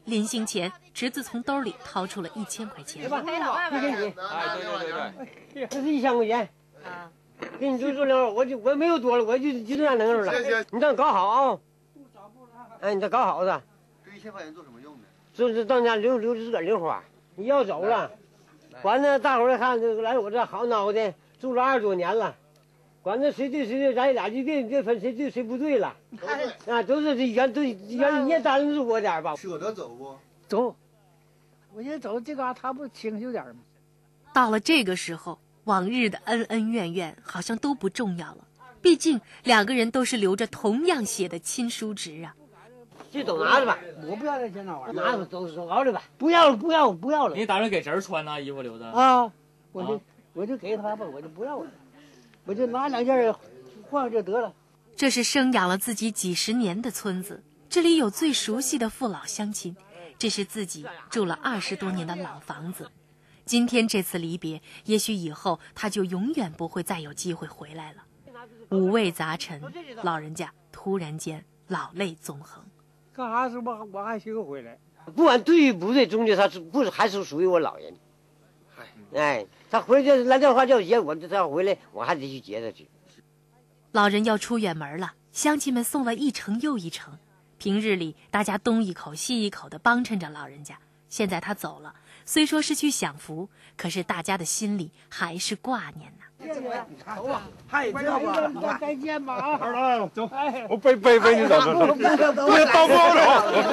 临行前，侄子从兜里掏出了1000块钱。 赔老爸爸。 给你， 哎，对， 这是1000块钱。啊，给你住了，我没有多了，我就这样能了。 行， 你这搞好啊。哎，你这搞好的。 这1000块钱做什么用的？ 就是到家留自个儿零花。你要走了，管着大伙儿看这个来我这好脑袋，住了20多年了。管着谁对谁对，咱俩就别分谁对谁不对了。啊，都是这原你也担得住我点吧？ 舍得走不？ 走，我觉得走这嘎他不清秀点吗？ 到了这个时候，往日的恩恩怨怨好像都不重要了。毕竟2个人都是留着同样血的亲叔侄啊。 这都拿着吧， 我不要这钱那玩意儿， 拿着都熬着吧，不要了。 你打算给侄儿穿呢？衣服留着啊？我就给他吧，我就不要了，我就拿2件换就得了。 这是生养了自己几10年的村子，这里有最熟悉的父老乡亲，这是自己住了20多年的老房子。今天这次离别，也许以后他就永远不会再有机会回来了。五味杂陈，老人家突然间老泪纵横。 干啥时候我还许回来？ 不管对与不对，终究他还是属于我老人。哎，他回来来电话叫接我，他回来我还得去接他去。 老人要出远门了，乡亲们送了一程又一程。平日里大家东一口西一口的帮衬着老人家，现在他走了，虽说是去享福，可是大家的心里还是挂念呢。 还这个再见吧啊！ 二老走，我背你走，别到不了。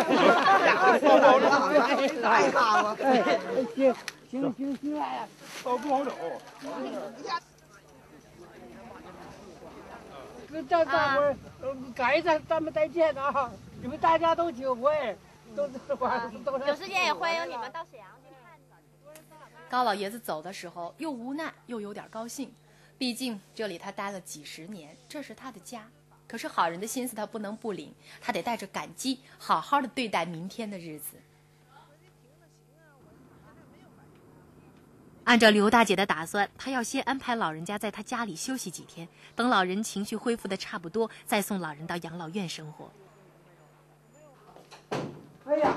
太好了，行来， 到不好走。 大伙儿赶一咱们再见啊！你们大家都挺会，都有时间也欢迎你们到沈阳去看看。 高老爷子走的时候，又无奈又有点高兴。毕竟这里他待了几10年，这是他的家。可是好人的心思他不能不领，他得带着感激，好好的对待明天的日子。 按照刘大姐的打算，她要先安排老人家在她家里休息几天，等老人情绪恢复的差不多，再送老人到养老院生活。 哎呀，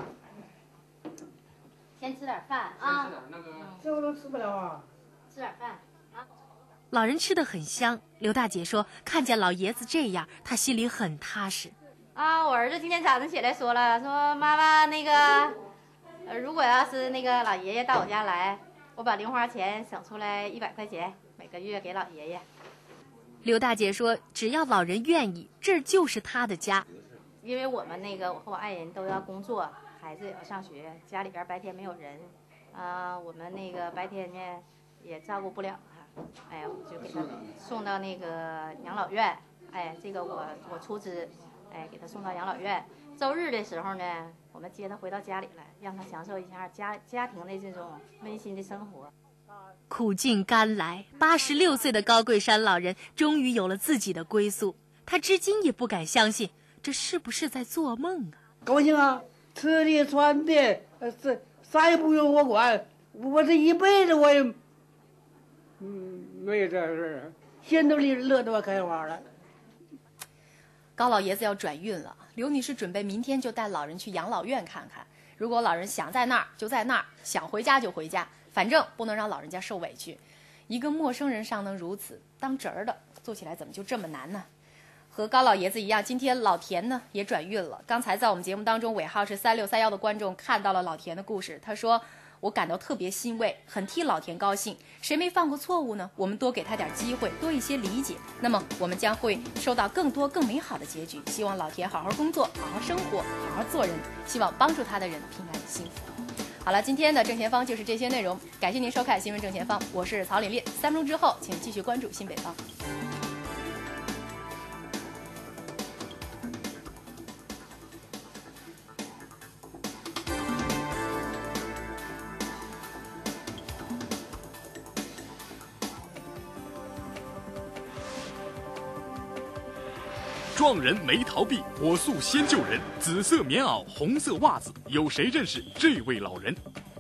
先吃点饭啊！ 这我都吃不了啊！ 吃点饭。 老人吃得很香，刘大姐说看见老爷子这样，她心里很踏实。 啊，我儿子今天早上起来说了，说妈妈那个，如果要是那个老爷爷到我家来，我把零花钱省出来100块钱，每个月给老爷爷。 刘大姐说，只要老人愿意，这就是他的家。 因为我们那个我和我爱人都要工作，孩子也要上学，家里边白天没有人，我们那个白天呢也照顾不了他。哎，我就给他送到那个养老院。哎，这个我出资，哎，给他送到养老院。周日的时候呢，我们接他回到家里来，让他享受一下家庭的这种温馨的生活。 苦尽甘来，86岁的高桂山老人终于有了自己的归宿。他至今也不敢相信，这是不是在做梦啊？ 高兴啊，吃的穿的，啥也不用我管，我这一辈子我也。没有这事儿，心都乐得我开花了。 高老爷子要转运了，刘女士准备明天就带老人去养老院看看。如果老人想在那儿就在那儿，想回家就回家，反正不能让老人家受委屈。一个陌生人尚能如此，当侄儿的做起来怎么就这么难呢？和高老爷子一样，今天老田呢也转运了。刚才在我们节目当中，尾号是3631的观众看到了老田的故事，他说。我感到特别欣慰，很替老田高兴。谁没犯过错误呢？我们多给他点机会，多一些理解，那么我们将会收到更多更美好的结局。希望老田好好工作，好好生活，好好做人，希望帮助他的人平安幸福。好了，今天的正前方就是这些内容，感谢您收看新闻正前方，我是曹琳琳。3分钟之后，请继续关注新北方。 撞人没逃避，火速先救人。紫色棉袄，红色袜子，有谁认识这位老人？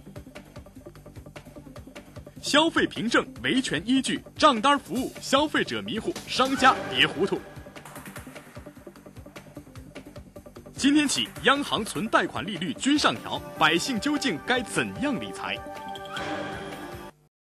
消费凭证、维权依据、账单服务，消费者迷糊，商家别糊涂。 今天起，央行存贷款利率均上调，百姓究竟该怎样理财？